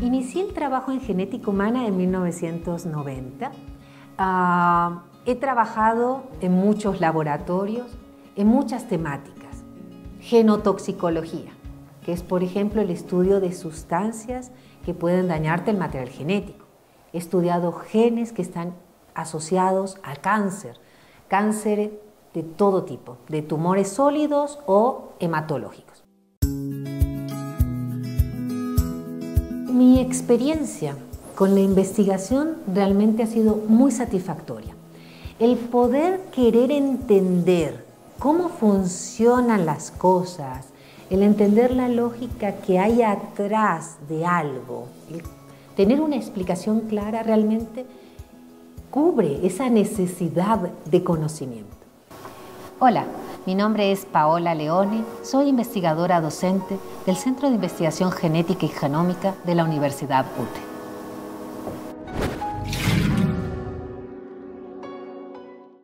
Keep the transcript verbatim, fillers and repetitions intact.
Inicié el trabajo en genética humana en mil novecientos noventa. Uh, he trabajado en muchos laboratorios, en muchas temáticas. Genotoxicología, que es, por ejemplo, el estudio de sustancias que pueden dañarte el material genético. He estudiado genes que están asociados al cáncer, cáncer de todo tipo, de tumores sólidos o hematológicos. Mi experiencia con la investigación realmente ha sido muy satisfactoria. El poder querer entender cómo funcionan las cosas, el entender la lógica que hay atrás de algo, el tener una explicación clara realmente cubre esa necesidad de conocimiento. Hola, mi nombre es Paola Leone, soy investigadora docente del Centro de Investigación Genética y Genómica de la Universidad U T E.